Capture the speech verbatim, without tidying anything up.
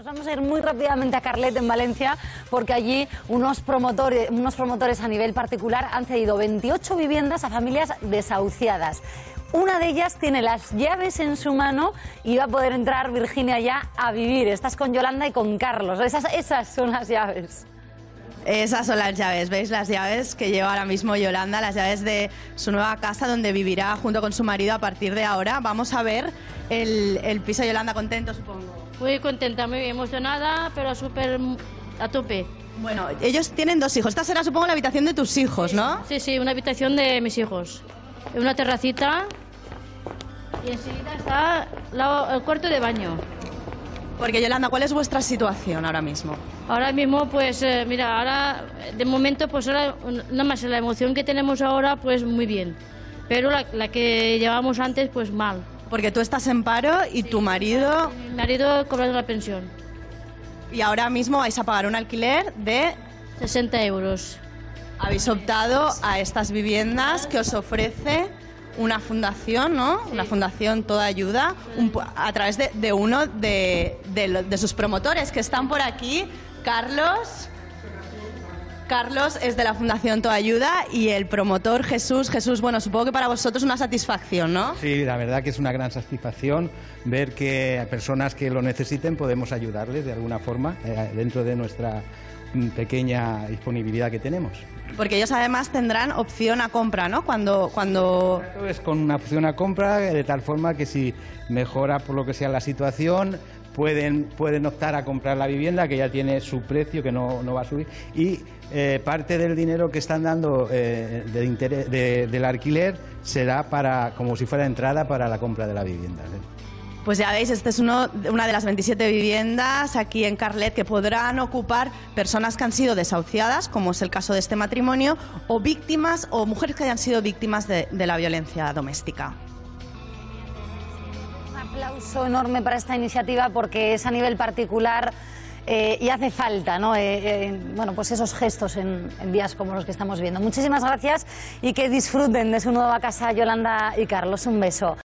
Nos vamos a ir muy rápidamente a Carlet, en Valencia, porque allí unos promotores, unos promotores a nivel particular han cedido veintiocho viviendas a familias desahuciadas. Una de ellas tiene las llaves en su mano y va a poder entrar Virginia ya a vivir. Estás con Yolanda y con Carlos. Esas, esas son las llaves. Esas son las llaves, ¿veis? Las llaves que lleva ahora mismo Yolanda, las llaves de su nueva casa donde vivirá junto con su marido a partir de ahora. Vamos a ver el, el piso. Yolanda, contento, supongo. Muy contenta, muy emocionada, pero súper a tope. Bueno, ellos tienen dos hijos. Esta será, supongo, la habitación de tus hijos, ¿no? Sí, sí, una habitación de mis hijos. Una terracita y enseguida está la, el cuarto de baño. Porque, Yolanda, ¿cuál es vuestra situación ahora mismo? Ahora mismo, pues, eh, mira, ahora, de momento, pues ahora, nada más la emoción que tenemos ahora, pues muy bien. Pero la, la que llevábamos antes, pues mal. Porque tú estás en paro y sí, tu marido... Mi marido cobrando la pensión. Y ahora mismo vais a pagar un alquiler de... sesenta euros. Habéis optado a estas viviendas que os ofrece una fundación, ¿no? Sí. Una fundación Toda Ayuda, un, a través de, de uno de, de, de sus promotores que están por aquí. Carlos. Carlos es de la Fundación Toda Ayuda y el promotor Jesús. Jesús, bueno, supongo que para vosotros una satisfacción, ¿no? Sí, la verdad que es una gran satisfacción ver que a personas que lo necesiten podemos ayudarles de alguna forma eh, dentro de nuestra pequeña disponibilidad que tenemos. Porque ellos además tendrán opción a compra, ¿no? Cuando... cuando... Esto es con una opción a compra, de tal forma que si mejora por lo que sea la situación, pueden, pueden optar a comprar la vivienda, que ya tiene su precio, que no, no va a subir, y eh, parte del dinero que están dando eh, de interés, de, del alquiler será para, como si fuera entrada para la compra de la vivienda, ¿sí? Pues ya veis, esta es uno, una de las veintisiete viviendas aquí en Carlet que podrán ocupar personas que han sido desahuciadas, como es el caso de este matrimonio, o víctimas o mujeres que hayan sido víctimas de, de la violencia doméstica. Un aplauso enorme para esta iniciativa porque es a nivel particular eh, y hace falta, ¿no? Eh, eh, bueno, pues esos gestos en, en días como los que estamos viendo. Muchísimas gracias y que disfruten de su nueva casa, Yolanda y Carlos. Un beso.